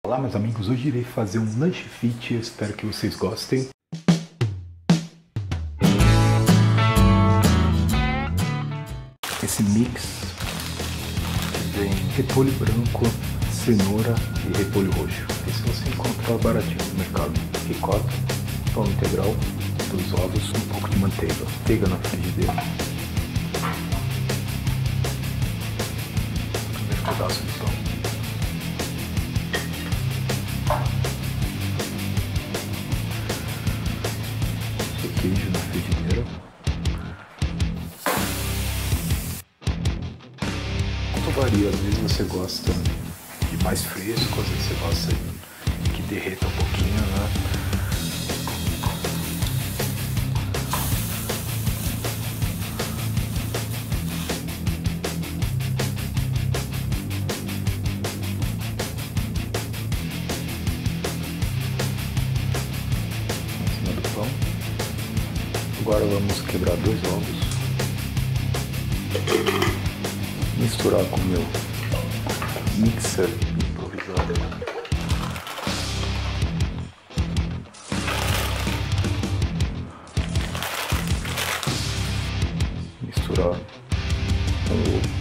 Olá meus amigos, hoje irei fazer um lanche fit, eu espero que vocês gostem. Esse mix vem repolho branco, cenoura e repolho roxo. Esse você encontra baratinho no mercado. Ricota, pão integral, 2 ovos, um pouco de manteiga. Manteiga na frigideira. Primeiro pedaço de pão. Queijo na frigideira. Quanto varia, às vezes você gosta de mais fresco, às vezes você gosta de que derreta um pouquinho, né? Em cima do pão. Agora vamos quebrar 2 ovos, misturar com o meu mixer improvisado, misturar com o ovo,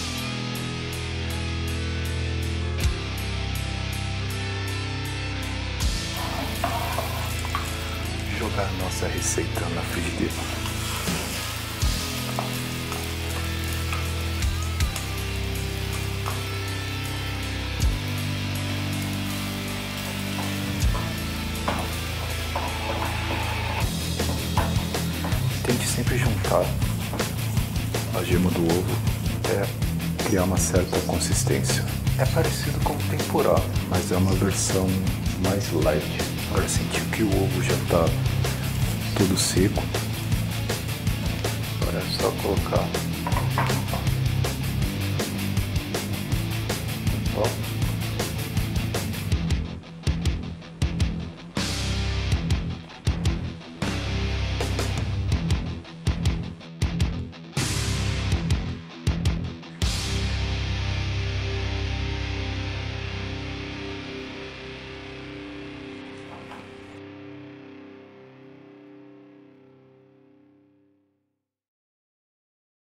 jogar nossa receita na frigideira. Tente sempre juntar a gema do ovo até criar uma certa consistência. É parecido com o tempurá, mas é uma versão mais light. Agora sentiu que o ovo já está todo seco. Agora é só colocar. Ó.